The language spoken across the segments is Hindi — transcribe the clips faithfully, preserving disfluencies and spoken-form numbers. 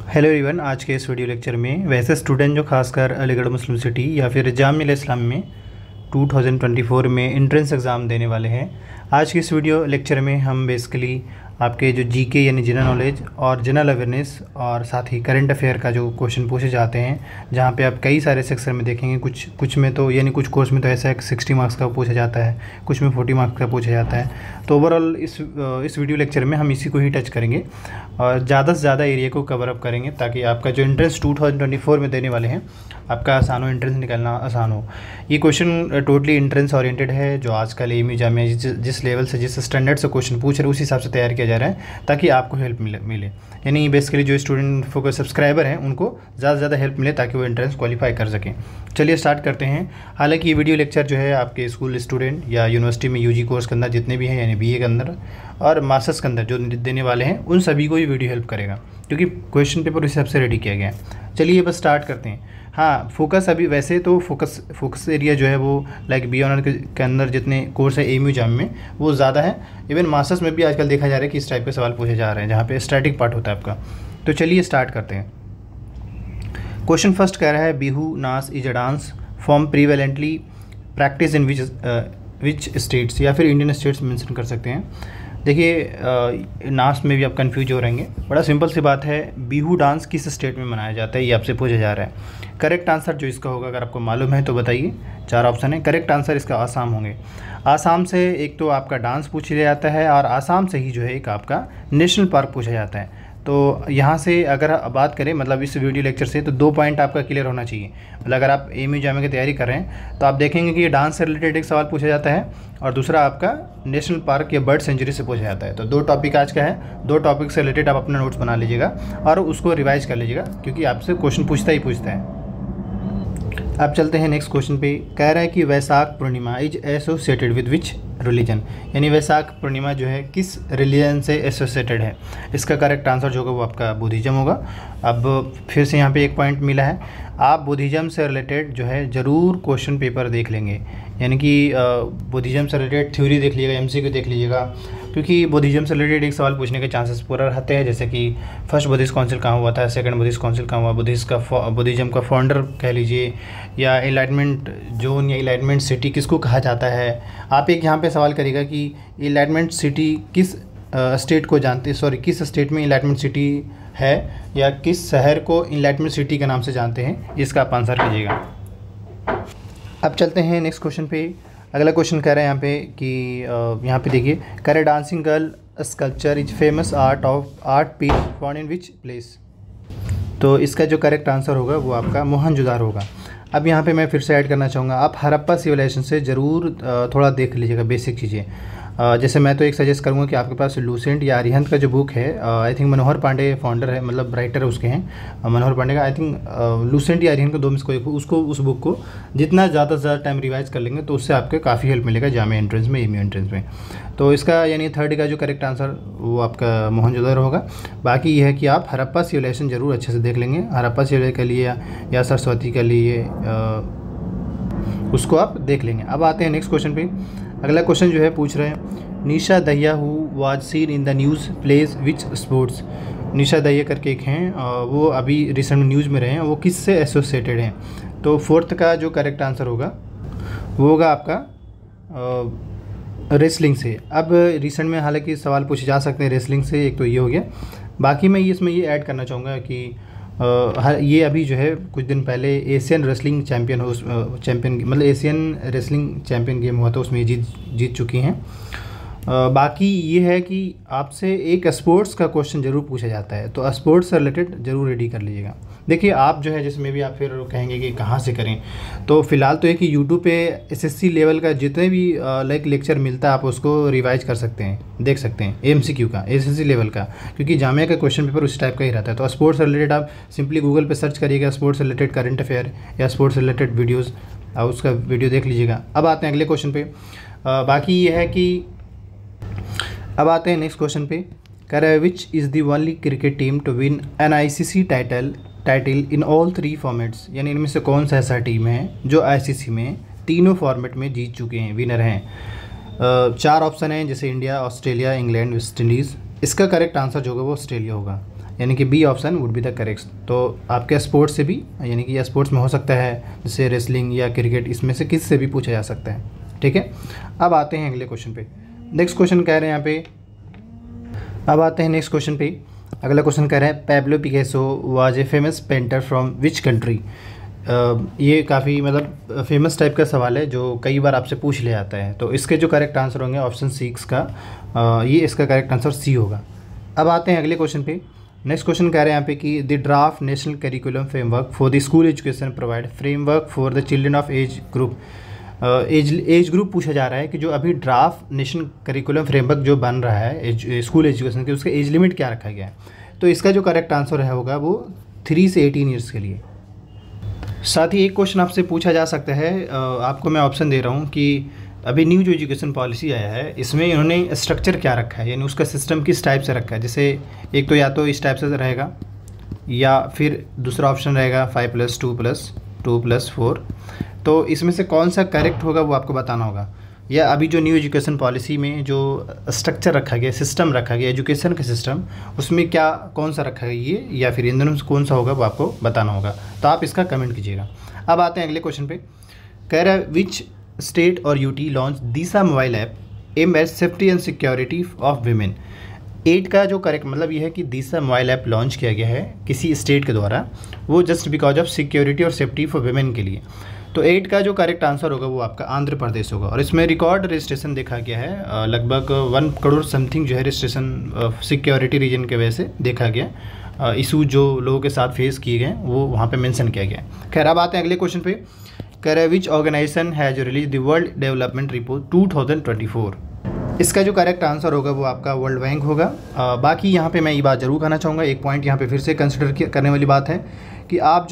हेलो एवरीवन, आज के इस वीडियो लेक्चर में वैसे स्टूडेंट जो खासकर अलीगढ़ मुस्लिम सिटी या फिर जामिया इस्लाम में दो हज़ार चौबीस में एंट्रेंस एग्ज़ाम देने वाले हैं। आज के इस वीडियो लेक्चर में हम बेसिकली आपके जो जीके यानी जनरल नॉलेज और जनरल अवेयरनेस और साथ ही करंट अफेयर का जो क्वेश्चन पूछे जाते हैं, जहाँ पे आप कई सारे सेक्शन में देखेंगे। कुछ कुछ में तो यानी कुछ कोर्स में तो ऐसा है कि साठ मार्क्स का पूछा जाता है, कुछ में चालीस मार्क्स का पूछा जाता है। तो ओवरऑल इस इस वीडियो लेक्चर में हम इसी को ही टच करेंगे और ज़्यादा से ज़्यादा एरिया को कवर अप करेंगे ताकि आपका जो एंट्रेंस दो हज़ार चौबीस में देने वाले हैं आपका आसान हो, एंट्रेंस निकलना आसान हो। ये क्वेश्चन टोटली एंट्रेंस ओरिएंटेड है, जो आजकल एम यू जामिया जिस जिस लेवल से जिस स्टैंडर्ड से क्वेश्चन पूछ रहे हैं उस हिसाब से तैयार किया जा रहा है ताकि आपको हेल्प मिले मिले यानी बेसिकली जो स्टूडेंट फोकस सब्सक्राइबर हैं उनको ज़्यादा से ज़्यादा हेल्प मिले ताकि वो एंट्रेंस क्वालिफाई कर सकें। चलिए स्टार्ट करते हैं। हालांकि ये वीडियो लेक्चर जो है आपके स्कूल स्टूडेंट या यूनिवर्सिटी में यूजी कोर्स के अंदर जितने भी हैं यानी बीए के अंदर और मास्टर्स के अंदर जो देने वाले हैं उन सभी को ये वीडियो हेल्प करेगा, क्योंकि क्वेश्चन पेपर उस हिसाब से रेडी किया गया है। चलिए बस स्टार्ट करते हैं। हाँ, फोकस अभी वैसे तो फोकस फोकस एरिया जो है वो लाइक बी ऑनर के अंदर जितने कोर्स है एम यू जाम में वो ज़्यादा है। इवन मास्टर्स में भी आजकल देखा जा रहा है कि इस टाइप के सवाल पूछे जा रहे हैं जहाँ पे स्टैटिक पार्ट होता है आपका। तो चलिए स्टार्ट करते हैं। क्वेश्चन फर्स्ट कह रहा है बिहू नाच is a dance form prevalently practice in which which states, या फिर इंडियन स्टेट्स मेंशन कर सकते हैं। देखिए नाच में भी आप कंफ्यूज हो रहेंगे। बड़ा सिंपल सी बात है, बिहू डांस किस स्टेट में मनाया जाता है ये आपसे पूछा जा रहा है। करेक्ट आंसर जो इसका होगा अगर आपको मालूम है तो बताइए। चार ऑप्शन है, करेक्ट आंसर इसका आसाम होंगे। आसाम से एक तो आपका डांस पूछ लिया जाता है और आसाम से ही जो है एक आपका नेशनल पार्क पूछा जाता है। तो यहाँ से अगर बात करें मतलब इस वीडियो लेक्चर से तो दो पॉइंट आपका क्लियर होना चाहिए। मतलब अगर आप एम यू जामिया की तैयारी कर रहे हैं तो आप देखेंगे कि ये डांस से रिलेटेड एक सवाल पूछा जाता है और दूसरा आपका नेशनल पार्क या बर्ड सेंचुरी से पूछा जाता है। तो दो टॉपिक आज का है, दो टॉपिक से रिलेटेड आप अपना नोट्स बना लीजिएगा और उसको रिवाइज कर लीजिएगा, क्योंकि आपसे क्वेश्चन पूछता ही पूछता है। अब चलते हैं नेक्स्ट क्वेश्चन पे। कह रहा है कि Vaishakh Purnima is associated with which religion, यानी वैशाख पूर्णिमा जो है किस रिलीजन से एसोसिएटेड है। इसका करेक्ट आंसर जो होगा वो आपका बुद्धिज्म होगा। अब फिर से यहाँ पे एक पॉइंट मिला है, आप बुद्धिज्म से रिलेटेड जो है ज़रूर क्वेश्चन पेपर देख लेंगे, यानी कि बुद्धिज्म से रिलेटेड थ्योरी देख लीजिएगा, एमसीक्यू देख लीजिएगा, क्योंकि बुद्धिज्म से रिलेटेड एक सवाल पूछने के चांसेस पूरा रहते हैं। जैसे कि फर्स्ट बुद्धिस्ट काउंसिल कहाँ हुआ था, सेकंड बुद्धिस्ट काउंसिल कहाँ हुआ, बुद्धिस्ट का बुद्धिज्म का फाउंडर कह लीजिए, या एनलाइटमेंट जोन या एनलाइटमेंट सिटी किसको कहा जाता है। आप एक यहाँ पे सवाल करिएगा कि एनलाइटमेंट सिटी किस स्टेट को जानते हैं, सॉरी किस स्टेट में एनलाइटमेंट सिटी है या किस शहर को एनलाइटमेंट सिटी के नाम से जानते हैं, इसका आप आंसर कीजिएगा। अब चलते हैं नेक्स्ट क्वेश्चन पे। अगला क्वेश्चन कह रहा है यहाँ पे कि यहाँ पे देखिए, करे dancing girl sculpture is famous art of art piece found in which place. तो इसका जो करेक्ट आंसर होगा वो आपका मोहनजोदारो होगा। अब यहाँ पे मैं फिर से ऐड करना चाहूँगा, आप हड़प्पा सिविलाइजेशन से ज़रूर थोड़ा देख लीजिएगा बेसिक चीज़ें। जैसे मैं तो एक सजेस्ट करूँगा कि आपके पास लूसेंट या अरिहंत का जो बुक है, I think Manohar Pandey founder है, मतलब राइटर उसके हैं मनोहर पांडे का। आई थिंक लूसेंट या अरिहंत को दो में से कोई उसको उस बुक को जितना ज़्यादा से ज़्यादा टाइम रिवाइज कर लेंगे तो उससे आपके काफ़ी हेल्प मिलेगा जामिया एंट्रेंस में, एम यू एंट्रेंस में। तो इसका यानी थर्ड का जो करेक्ट आंसर वो आपका मोहनजोदारो होगा। बाकी ये है कि आप हड़प्पा सिविलाइजेशन ज़रूर अच्छे से देख लेंगे, हड़प्पा सिविलाइजेशन के लिए या सरस्वती के लिए उसको आप देख लेंगे। अब आते हैं नेक्स्ट क्वेश्चन पे। अगला क्वेश्चन जो है पूछ रहे हैं, Nisha Dahiya who was seen in the news plays which sports. Nisha Dahiya करके एक हैं, वो अभी रिसेंट न्यूज़ में रहे हैं, वो किस से एसोसिएटेड हैं। तो फोर्थ का जो करेक्ट आंसर होगा वो होगा आपका रेसलिंग से। अब रिसेंट में हालांकि सवाल पूछे जा सकते हैं रेसलिंग से, एक तो ये हो गया। बाकी मैं इसमें ये ऐड करना चाहूँगा कि Uh, ये अभी जो है कुछ दिन पहले एशियन रेसलिंग चैम्पियन हो चैम्पियन मतलब एशियन रेसलिंग चैम्पियन गेम हुआ था, उसमें जीत जीत चुकी हैं। uh, बाकी ये है कि आपसे एक स्पोर्ट्स का क्वेश्चन ज़रूर पूछा जाता है, तो स्पोर्ट्स से रिलेटेड ज़रूर रेडी कर लीजिएगा। देखिए आप जो है जिसमें भी आप फिर कहेंगे कि कहाँ से करें, तो फ़िलहाल तो है कि यूट्यूब पे एसएससी लेवल का जितने भी लाइक लेक्चर मिलता है आप उसको रिवाइज कर सकते हैं, देख सकते हैं एमसीक्यू का एसएससी लेवल का, क्योंकि जामिया का क्वेश्चन पेपर उस टाइप का ही रहता है। तो स्पोर्ट्स से रिलेटेड आप सिंपली गूगल पे सर्च करिएगा स्पोर्ट्स से रिलेटेड करंट अफेयर या स्पोर्ट्स से रिलेटेड वीडियोज़, और उसका वीडियो देख लीजिएगा। अब आते हैं अगले क्वेश्चन पे। आ, बाकी ये है कि अब आते हैं नेक्स्ट क्वेश्चन पे। कह रहा है which is the only cricket team to win an ICC title title in all three formats, यानी इनमें से कौन सा ऐसा टीम है जो आईसीसी में तीनों फॉर्मेट में जीत चुके हैं, विनर हैं। चार ऑप्शन हैं, जैसे India, Australia, England, West Indies. इसका करेक्ट आंसर जो होगा वो ऑस्ट्रेलिया होगा। यानी कि B option would be the correct. तो आपके स्पोर्ट्स से भी, यानी कि या स्पोर्ट्स में हो सकता है जैसे रेसलिंग या क्रिकेट, इसमें से किस से भी पूछा जा सकता है। ठीक है, अब आते हैं अगले क्वेश्चन पे। नेक्स्ट क्वेश्चन कह रहे हैं यहाँ पे, अब आते हैं नेक्स्ट क्वेश्चन पे। अगला क्वेश्चन कह रहे हैं Pablo Picasso was a famous painter from which country. ये काफ़ी मतलब फेमस टाइप का सवाल है जो कई बार आपसे पूछ लिया जाता है। तो इसके जो करेक्ट आंसर होंगे ऑप्शन सिक्स का, आ, ये इसका करेक्ट आंसर सी होगा। अब आते हैं अगले क्वेश्चन पे। नेक्स्ट क्वेश्चन कह रहे हैं यहाँ पे कि the draft national curriculum framework for the school education provide framework for the children of age group. Age age group पूछा जा रहा है कि जो अभी ड्राफ्ट नेशनल करिकुलम फ्रेमवर्क जो बन रहा है एज, स्कूल एजुकेशन के, उसका एज लिमिट क्या रखा गया है। तो इसका जो करेक्ट आंसर है होगा वो थ्री से एटीन ईयर्स के लिए। साथ ही एक क्वेश्चन आपसे पूछा जा सकता है, आपको मैं ऑप्शन दे रहा हूँ कि अभी न्यू जो एजुकेशन पॉलिसी आया है इसमें इन्होंने स्ट्रक्चर क्या रखा है, यानी उसका सिस्टम किस टाइप से रखा है। जैसे एक तो या तो इस टाइप से रहेगा, या फिर दूसरा ऑप्शन रहेगा five plus two plus two plus four. तो इसमें से कौन सा करेक्ट होगा वो आपको बताना होगा। या अभी जो न्यू एजुकेशन पॉलिसी में जो स्ट्रक्चर रखा गया, सिस्टम रखा गया एजुकेशन का सिस्टम, उसमें क्या कौन सा रखा गया ये, या फिर इन दोनों में कौन सा होगा वो आपको बताना होगा। तो आप इसका कमेंट कीजिएगा। अब आते हैं अगले क्वेश्चन पे। कह रहा है विच स्टेट और UT launch Disha mobile app aim at safety and security of women. Eight का जो करेक्ट मतलब ये है कि दिशा मोबाइल ऐप लॉन्च किया गया है किसी स्टेट के द्वारा, वो जस्ट बिकॉज ऑफ सिक्योरिटी और सेफ्टी फॉर वीमेन के लिए। तो एट का जो करेक्ट आंसर होगा वो आपका आंध्र प्रदेश होगा। और इसमें रिकॉर्ड रजिस्ट्रेशन देखा गया है, लगभग वन करोड़ समथिंग जो है रजिस्ट्रेशन सिक्योरिटी रीजन के वजह से देखा गया। इशू जो लोगों के साथ फेस किए गए वो वहाँ पे मेंशन किया गया है। खैर अब आते हैं अगले क्वेश्चन पे। कह रहे हैं which organization has release the world development report two thousand twenty four. इसका जो करेक्ट आंसर होगा वो आपका वर्ल्ड बैंक होगा। आ, बाकी यहाँ पे मैं ये बात जरूर कहना चाहूँगा, एक पॉइंट यहाँ पे फिर से कंसिडर करने वाली बात है कि आप जो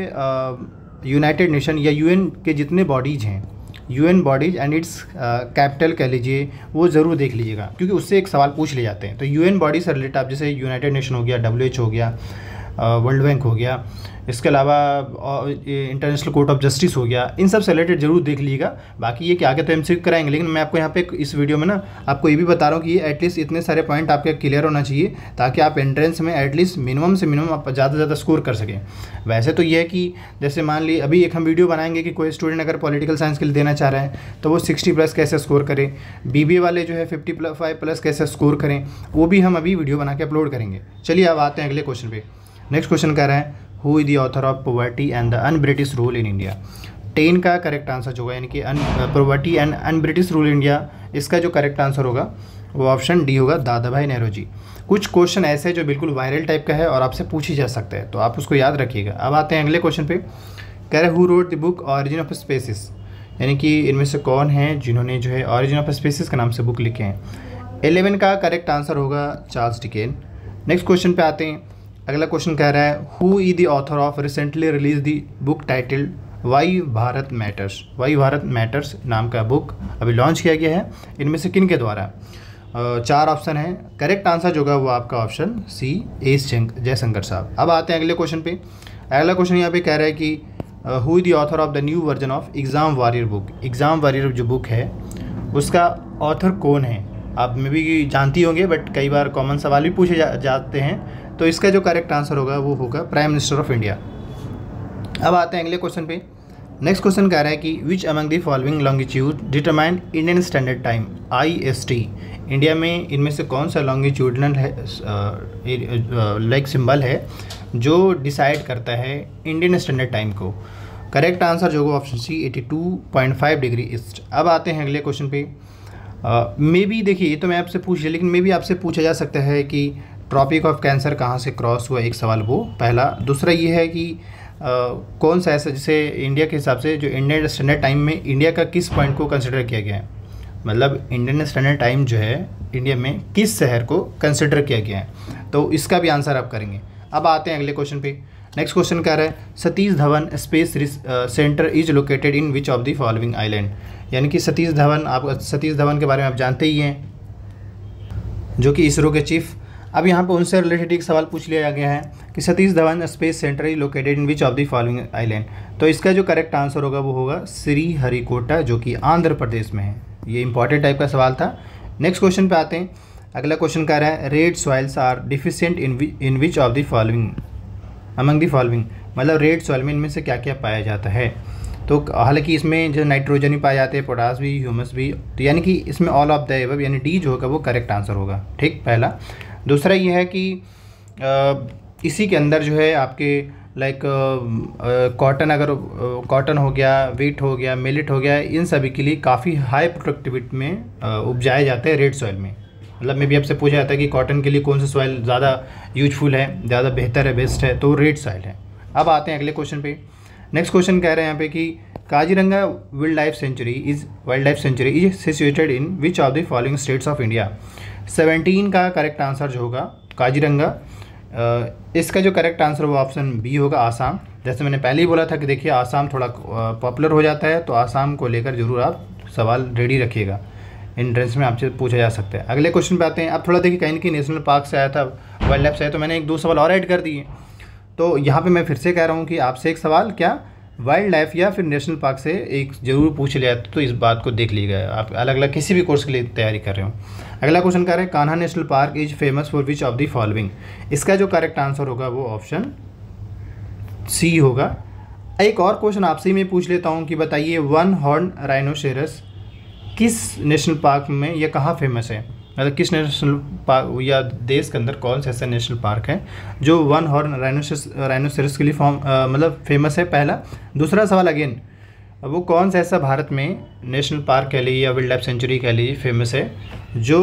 है यूनाइटेड नेशन या यूएन के जितने बॉडीज़ हैं, UN bodies and its capital कह लीजिए, वो ज़रूर देख लीजिएगा, क्योंकि उससे एक सवाल पूछ ले जाते हैं। तो यूएन बॉडी से रिलेटेड आप जैसे यूनाइटेड नेशन हो गया, डब्ल्यू एच हो गया, वर्ल्ड बैंक हो गया, इसके अलावा इंटरनेशनल कोर्ट ऑफ जस्टिस हो गया, इन सब से रिलेटेड जरूर देख लीजिएगा। बाकी ये कि आगे तो एमसीक्यू कराएंगे, लेकिन मैं आपको यहाँ पे इस वीडियो में ना आपको ये भी बता रहा हूँ कि ये एटलीस्ट इतने सारे पॉइंट आपके क्लियर होना चाहिए ताकि आप एंट्रेंस में एटलीस्ट मिनिमम से मिनिमम आप ज़्यादा से ज़्यादा स्कोर कर सकें। वैसे तो ये है कि जैसे मान ली अभी एक हम वीडियो बनाएंगे कि कोई स्टूडेंट अगर पॉलिटिकल साइंस के लिए देना चाह रहा है तो वो सिक्सटी प्लस कैसे स्कोर करें, बीबीए वाले जो है फिफ्टी प्लस फाइव प्लस कैसे स्कोर करें, वो भी हम अभी वीडियो बना के अपलोड करेंगे। चलिए अब आते हैं अगले क्वेश्चन पे। नेक्स्ट क्वेश्चन कह रहा है who is the author of poverty and the un British rule in India. Ten का करेक्ट आंसर जो होगा, यानी कि un poverty and un British rule India, इसका जो करेक्ट आंसर होगा वो ऑप्शन डी होगा, दादा भाई नेहरू। कुछ क्वेश्चन ऐसे हैं जो बिल्कुल वायरल टाइप का है और आपसे पूछ ही जा सकता है, तो आप उसको याद रखिएगा। अब आते हैं अगले क्वेश्चन पे। कह रहे who wrote the book origin of species, यानी कि इनमें से कौन है जिन्होंने जो है ऑरिजिन ऑफ स्पेसिस के नाम से बुक लिखे हैं। इलेवन का करेक्ट आंसर होगा चार्ल्स डिकेन। नेक्स्ट क्वेश्चन पे आते हैं। अगला क्वेश्चन कह रहा है who is the author of recently release the book titled why Bharat matters. Why Bharat matters नाम का बुक अभी लॉन्च किया गया है, इनमें से किन के द्वारा। चार ऑप्शन है, करेक्ट आंसर जो होगा वो आपका ऑप्शन सी एस जयशंकर साहब। अब आते हैं अगले क्वेश्चन पे। अगला क्वेश्चन यहाँ पे कह रहा है कि who is the author of the new version of exam warrior book. Exam warrior जो बुक है उसका ऑथर कौन है, आप में भी जानती होंगे, बट कई बार कॉमन सवाल भी पूछे जा, जाते हैं। तो इसका जो करेक्ट आंसर होगा वो होगा प्राइम मिनिस्टर ऑफ इंडिया। अब आते हैं अगले क्वेश्चन पे। नेक्स्ट क्वेश्चन कह रहा है कि which among the following longitude determine Indian standard time I S T. India में इनमें से कौन सा लॉन्गिट्यूडनल है लाइक सिंबल है जो डिसाइड करता है इंडियन स्टैंडर्ड टाइम को। करेक्ट आंसर जो होगा option C eighty two point five degree east. अब आते हैं अगले क्वेश्चन पे। मे बी देखिए ये तो मैं आपसे पूछ लिया, लेकिन मे भी आपसे पूछा जा सकता है कि ट्रॉपिक ऑफ कैंसर कहाँ से क्रॉस हुआ, एक सवाल वो पहला। दूसरा ये है कि आ, कौन सा ऐसा जैसे इंडिया के हिसाब से जो इंडियन स्टैंडर्ड टाइम में इंडिया का किस पॉइंट को कंसिडर किया गया है, मतलब इंडियन स्टैंडर्ड टाइम जो है इंडिया में किस शहर को कंसिडर किया गया है, तो इसका भी आंसर आप करेंगे। अब आते हैं अगले क्वेश्चन पे। नेक्स्ट क्वेश्चन कह रहा है Satish Dhawan space centre is located in which of the following island. यानी कि सतीश धवन, आप सतीश धवन के बारे में आप जानते ही हैं, जो कि इसरो के चीफ। अब यहाँ पर उनसे रिलेटेड एक सवाल पूछ लिया गया है कि Satish Dhawan space centre is located in which of the following island. तो इसका जो करेक्ट आंसर होगा वो होगा श्री हरिकोटा, जो कि आंध्र प्रदेश में है। ये इंपॉर्टेंट टाइप का सवाल था। नेक्स्ट क्वेश्चन पे आते हैं। अगला क्वेश्चन कह रहा है red soils are deficient in in which of the following among the following, मतलब रेड सॉइल में इनमें से क्या क्या पाया जाता है। तो हालांकि इसमें जो नाइट्रोजन भी पाए जाते हैं, पोटास भी, ह्यूमस भी, तो यानी कि इसमें ऑल ऑफ द एबव यानी डी जो होगा वो करेक्ट आंसर होगा। ठीक, पहला। दूसरा ये है कि आ, इसी के अंदर जो है आपके लाइक कॉटन, अगर कॉटन हो गया, वीट हो गया, मिलेट हो गया, इन सभी के लिए काफ़ी हाई प्रोडक्टिविटी में उपजाए जाते हैं रेड सॉइल में। मतलब में भी आपसे पूछा जाता है कि कॉटन के लिए कौन सा सॉइल ज़्यादा यूजफुल है, ज़्यादा बेहतर है, बेस्ट है, तो रेड सॉइल है। अब आते हैं अगले क्वेश्चन पे। नेक्स्ट क्वेश्चन कह रहे हैं यहाँ पे कि Kaziranga wildlife sanctuary is wildlife sanctuary is situated in which of the following states of India. Seventeen का करेक्ट आंसर जो होगा काजीरंगा, इसका जो करेक्ट आंसर वो ऑप्शन बी होगा, आसाम। जैसे मैंने पहले ही बोला था कि देखिए आसाम थोड़ा पॉपुलर हो जाता है, तो आसाम को लेकर जरूर आप सवाल रेडी रखिएगा, एंट्रेंस में आपसे पूछा जा सकता है। अगले क्वेश्चन पे आते हैं। अब थोड़ा देखिए कहीं ना कहीं नेशनल पार्क से आया था, वाइल्ड लाइफ से आया, तो मैंने एक दो सवाल और ऐड कर दिए। तो यहाँ पे मैं फिर से कह रहा हूँ कि आपसे एक सवाल क्या वाइल्ड लाइफ या फिर नेशनल पार्क से एक जरूर पूछ लिया, तो इस बात को देख लीजिएगा आप अलग अलग किसी भी कोर्स के लिए तैयारी कर रहे हो। अगला क्वेश्चन कर रहे हैं Kanha national park is famous for which of the following. इसका जो करेक्ट आंसर होगा वो ऑप्शन सी होगा। एक और क्वेश्चन आपसे ही मैं पूछ लेता हूँ कि बताइए वन हॉर्न राइनोसेरस किस नेशनल पार्क में, यह कहाँ फेमस है, मतलब किस नेशनल पार्क या देश के अंदर कौन सा ऐसा नेशनल पार्क है जो वन हॉर्न राइनोसेरस राइनोसेरस के लिए फॉर्म मतलब फेमस है, पहला। दूसरा सवाल अगेन, वो कौन सा ऐसा भारत में नेशनल पार्क कह लीजिए या वाइल्ड लाइफ सेंचुरी कह लीजिए फेमस है जो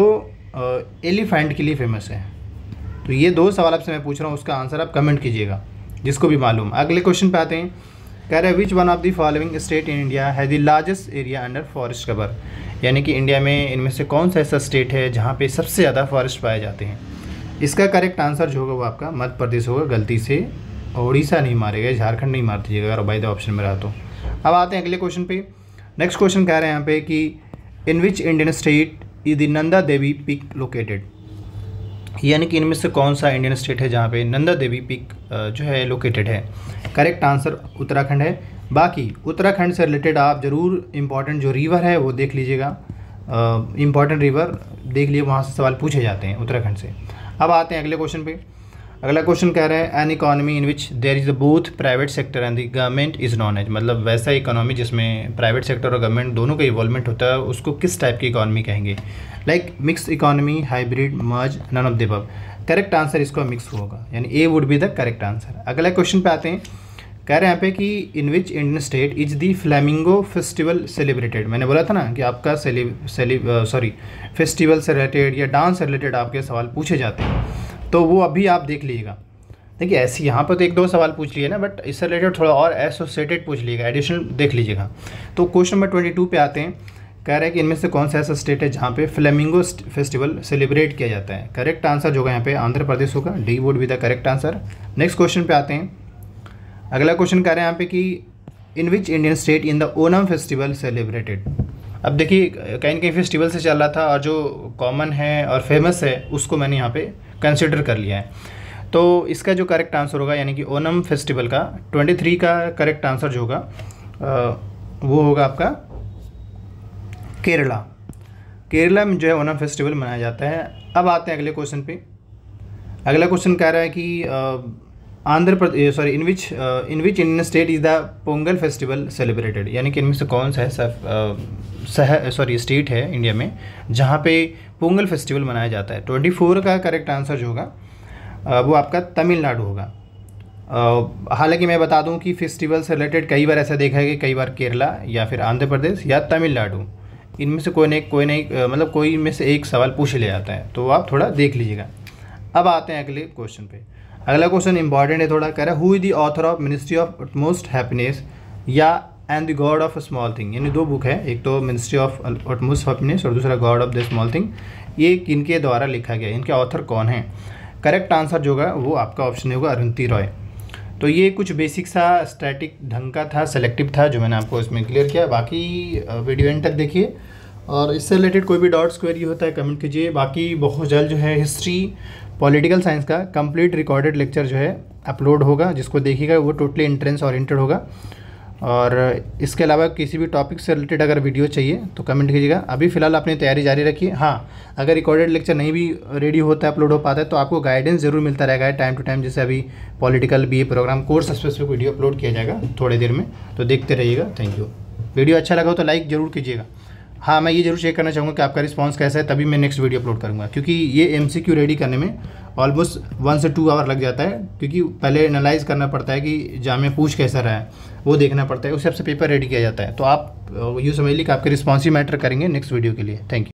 एलिफेंट के लिए फेमस है। तो ये दो सवाल आपसे मैं पूछ रहा हूँ, उसका आंसर आप कमेंट कीजिएगा जिसको भी मालूम। अगले क्वेश्चन पे आते हैं। कह रहे हैं which one of the following state in India has the largest area under forest cover, यानी कि इंडिया में इनमें से कौन सा ऐसा स्टेट है जहाँ पे सबसे ज़्यादा फॉरेस्ट पाए जाते हैं। इसका करेक्ट आंसर जो होगा वो आपका मध्य प्रदेश होगा। गलती से उड़ीसा नहीं मारेगा, झारखंड नहीं मार दीजिएगा अगर बाई द ऑप्शन में रहा तो। अब आते हैं अगले क्वेश्चन पे। नेक्स्ट क्वेश्चन कह रहे हैं यहाँ पे कि in which Indian state is the Nanda Devi peak located, यानी कि इनमें से कौन सा इंडियन स्टेट है जहाँ पे नंदा देवी पीक जो है लोकेटेड है। करेक्ट आंसर उत्तराखंड है। बाकी उत्तराखंड से रिलेटेड आप ज़रूर इंपॉर्टेंट जो रिवर है वो देख लीजिएगा, इंपॉर्टेंट रिवर देख लीजिए, वहाँ से सवाल पूछे जाते हैं उत्तराखंड से। अब आते हैं अगले क्वेश्चन पे। अगला क्वेश्चन कह रहा है an economy in which there is both private sector and the government is known as, मतलब वैसा इकोनॉमी जिसमें प्राइवेट सेक्टर और गवर्नमेंट दोनों का इन्वॉल्वमेंट होता है उसको किस टाइप की इकोनॉमी कहेंगे। Like mix economy, hybrid, merge, none of the above. Correct answer इसको मिक्स होगा, यानी A would be the correct answer. अगला क्वेश्चन पे आते हैं। कह रहे हैं यहाँ पे कि in which Indian state is the flamingo festival celebrated. मैंने बोला था ना कि आपका सेलि सेलि सॉरी फेस्टिवल से रिलेटेड या डांस से रिलेटेड आपके सवाल पूछे जाते हैं, तो वो अभी आप देख लीजिएगा। देखिए ऐसे यहाँ पर तो एक दो सवाल पूछ लिए ना, बट इससे रिलेटेड थोड़ा और एसोसिएटेड पूछ लीजिएगा, एडिशनल देख लीजिएगा। तो क्वेश्चन नंबर ट्वेंटी टू पे आते हैं। कह रहे हैं कि इनमें से कौन सा ऐसा स्टेट है जहाँ पे फ्लेमिंगो फेस्टिवल सेलिब्रेट किया जाता है। करेक्ट आंसर जो होगा यहाँ पे आंध्र प्रदेश होगा। D would be the correct answer. Next question पे आते हैं। अगला क्वेश्चन कह रहे हैं यहाँ पे कि in which Indian state in the Onam festival celebrated. अब देखिए कहीं ना कहीं फेस्टिवल से चल रहा था और जो कॉमन है और फेमस है उसको मैंने यहाँ पे कंसिडर कर लिया है। तो इसका जो करेक्ट आंसर होगा यानी कि ओनम फेस्टिवल का ट्वेंटी थ्री का करेक्ट आंसर जो होगा वो होगा आपका केरला। केरला में जो है ओनम फेस्टिवल मनाया जाता है। अब आते हैं अगले क्वेश्चन पे। अगला क्वेश्चन कह रहा है कि Andhra Pradesh sorry in which in which Indian state is the Pongal festival celebrated, यानी कि इनमें से कौन सा है शहर सॉरी स्टेट है इंडिया में जहाँ पे पोंगल फेस्टिवल मनाया जाता है। ट्वेंटी फोर का करेक्ट आंसर जो होगा वो आपका तमिलनाडु होगा। हालांकि मैं बता दूं कि फेस्टिवल से रिलेटेड कई बार ऐसा देखा है कि कई बार केरला या फिर आंध्र प्रदेश या तमिलनाडु इनमें से कोई नहीं कोई नहीं मतलब कोई में से एक सवाल पूछ लिया जाता है, तो आप थोड़ा देख लीजिएगा। अब आते हैं अगले क्वेश्चन पे। अगला क्वेश्चन इंपॉर्टेंट है थोड़ा। कह रहा है who is the author of ministry of utmost happiness या and the god of a small thing, यानी दो बुक है, एक तो मिनिस्ट्री ऑफ अटमोस्ट हैप्पीनेस और दूसरा god of the small thing. ये किनके द्वारा लिखा गया, इनके ऑथर कौन है। करेक्ट आंसर जो होगा वो आपका ऑप्शन होगा अरुंधति रॉय। तो ये कुछ बेसिक सा स्टैटिक ढंग का था, सेलेक्टिव था जो मैंने आपको इसमें क्लियर किया। बाकी वीडियो एंड तक देखिए और इससे रिलेटेड कोई भी डाउट्स क्वेरी होता है कमेंट कीजिए। बाकी बहुत जल्द जो है हिस्ट्री पॉलिटिकल साइंस का कंप्लीट रिकॉर्डेड लेक्चर जो है अपलोड होगा, जिसको देखिएगा वो टोटली एंट्रेंस ओरिएंटेड होगा। और इसके अलावा किसी भी टॉपिक से रिलेटेड अगर वीडियो चाहिए तो कमेंट कीजिएगा। अभी फ़िलहाल अपनी तैयारी जारी रखिए। हाँ, अगर रिकॉर्डेड लेक्चर नहीं भी रेडी होता है, अपलोड हो पाता है, तो आपको गाइडेंस ज़रूर मिलता रहेगा टाइम टू टाइम। जैसे अभी political B A programme course specific video upload किया जाएगा थोड़ी देर में, तो देखते रहिएगा। Thank you. वीडियो अच्छा लगा हो तो लाइक ज़रूर कीजिएगा। हाँ, मैं ये जरूर चेक करना चाहूँगा कि आपका रिस्पांस कैसा है, तभी मैं नेक्स्ट वीडियो अपलोड करूँगा, क्योंकि ये एमसीक्यू रेडी करने में ऑलमोस्ट वन से टू आवर लग जाता है, क्योंकि पहले एनालाइज करना पड़ता है कि जामिया पूछ कैसा रहा है, वो देखना पड़ता है, उस हिसाब से पेपर रेडी किया जाता है। तो आप यूँ समझ लीजिए कि आपके रिस्पॉन्स ही मैटर करेंगे नेक्स्ट वीडियो के लिए। Thank you.